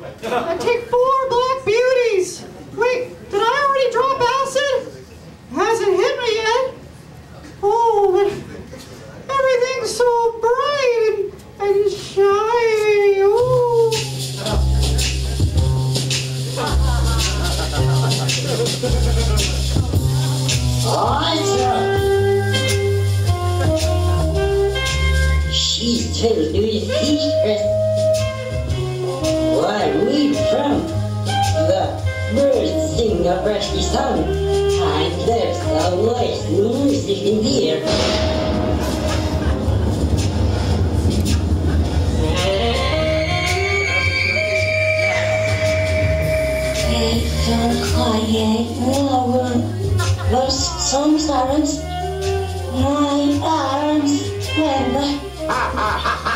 I take 4 black beauties. Wait, did I already drop acid? Hasn't hit me yet. Oh, but everything's so bright and shiny. Oh. Awesome. She's totally doing secret. Why, we from the birds sing a brushy song, and there's a voice music in the air. Hey, don't quiet, no, those songs aren't my arms, remember?